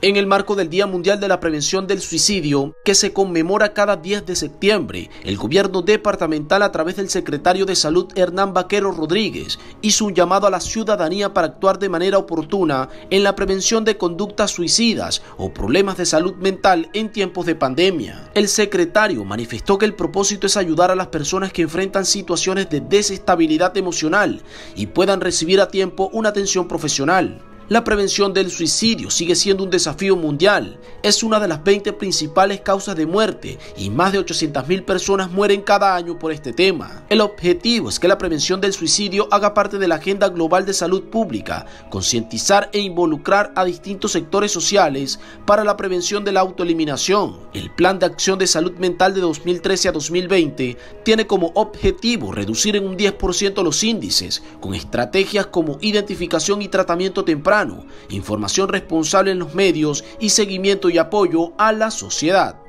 En el marco del Día Mundial de la Prevención del Suicidio, que se conmemora cada 10 de septiembre, el gobierno departamental, a través del secretario de Salud Hernán Vaquero Rodríguez, hizo un llamado a la ciudadanía para actuar de manera oportuna en la prevención de conductas suicidas o problemas de salud mental en tiempos de pandemia. El secretario manifestó que el propósito es ayudar a las personas que enfrentan situaciones de desestabilidad emocional y puedan recibir a tiempo una atención profesional. La prevención del suicidio sigue siendo un desafío mundial. Es una de las 20 principales causas de muerte y más de 800.000 personas mueren cada año por este tema. El objetivo es que la prevención del suicidio haga parte de la agenda global de salud pública, concientizar e involucrar a distintos sectores sociales para la prevención de la autoeliminación. El Plan de Acción de Salud Mental de 2013 a 2020 tiene como objetivo reducir en un 10% los índices, con estrategias como identificación y tratamiento temprano, información responsable en los medios y seguimiento y apoyo a la sociedad.